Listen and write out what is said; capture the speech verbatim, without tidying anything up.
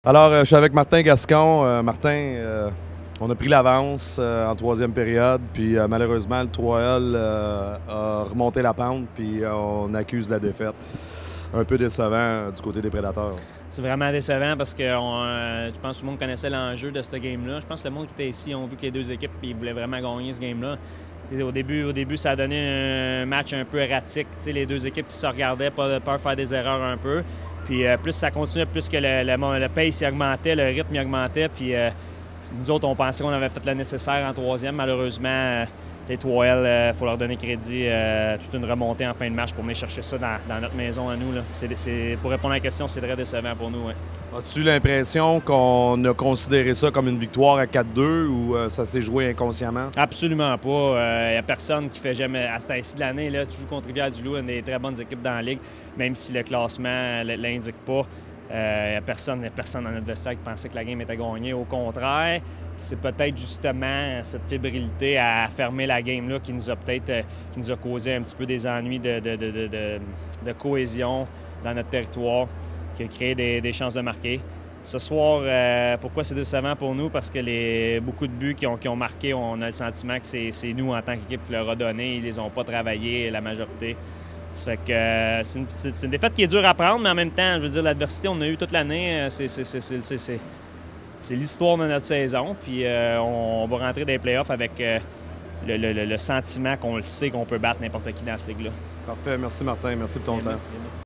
Alors, euh, je suis avec Martin Gascon. Euh, Martin, euh, on a pris l'avance euh, en troisième période, puis euh, malheureusement, le trois L euh, a remonté la pente, puis euh, on accuse la défaite. Un peu décevant euh, du côté des Prédateurs. C'est vraiment décevant parce que on, euh, je pense que tout le monde connaissait l'enjeu de ce game-là. Je pense que le monde qui était ici ont vu que les deux équipes ils voulaient vraiment gagner ce game-là. Et au début, au début, ça a donné un match un peu erratique. T'sais, les deux équipes qui se regardaient, pas de peur de faire des erreurs un peu. Puis euh, plus ça continuait, plus que le, le, le pace il augmentait, le rythme il augmentait. Puis euh, nous autres, on pensait qu'on avait fait le nécessaire en troisième. Malheureusement, euh, les trois L, il euh, faut leur donner crédit, euh, toute une remontée en fin de match pour venir chercher ça dans, dans notre maison à nous. Là. C'est, c'est, pour répondre à la question, c'est très décevant pour nous. Ouais. As-tu l'impression qu'on a considéré ça comme une victoire à quatre deux ou euh, ça s'est joué inconsciemment? Absolument pas. Il euh, n'y a personne qui fait jamais, à ce temps-ci de l'année, là, tu joues contre Rivière-du-Loup, une des très bonnes équipes dans la Ligue, même si le classement ne l'indique pas. Il euh, n'y a personne, y a personne dans notre vestiaire qui pensait que la game était gagnée. Au contraire, c'est peut-être justement cette fébrilité à fermer la game là qui nous a peut-être euh, qui nous a causé un petit peu des ennuis de, de, de, de, de, de cohésion dans notre territoire, qui a créé des, des chances de marquer. Ce soir, euh, pourquoi c'est décevant pour nous? Parce que les, beaucoup de buts qui ont, qui ont marqué, on a le sentiment que c'est, c'est nous en tant qu'équipe qui leur a donné. Ils les ont pas travaillé, la majorité. Ça fait que euh, c'est, une, c'est une défaite qui est dure à prendre, mais en même temps, je veux dire, l'adversité, on a eu toute l'année. C'est, c'est, c'est, c'est, c'est, c'est, c'est l'histoire de notre saison. Puis euh, on, on va rentrer dans les playoffs avec euh, le, le, le sentiment qu'on le sait qu'on peut battre n'importe qui dans cette ligue-là. Parfait. Merci, Martin. Merci pour ton temps.